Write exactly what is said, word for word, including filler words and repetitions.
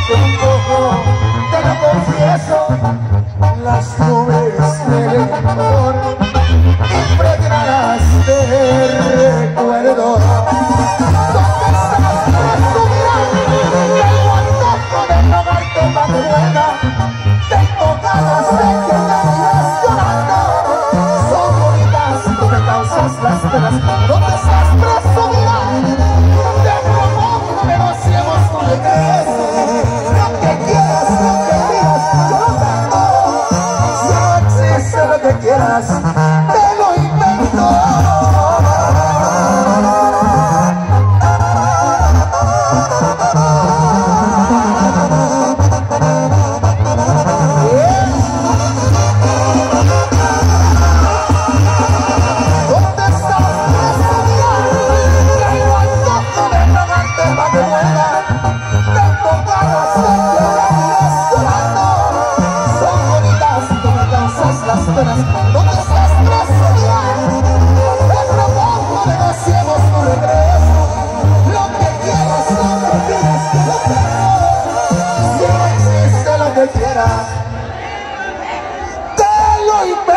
con un poco, te lo confieso, las nubes del amor impregnadas de recuerdo. ¿Dónde estás, presumida? Tengo antojo de rogarte pa' que vuelva. Tengo ganas de que me vayas llorando. Son bonitas, tú me causas las penas. ¿Dónde estás, presumida? Te propongo que negociemos tu regreso. Lo que quieras, lo que digas, yo lo tengo. Si no existe lo que quieras, te lo invento. ¿Dónde estás, presumida? Te propongo negociemos tu regreso. Lo que quieras, lo que pidas, lo tengo. Si no existe lo que quieras, te lo invento.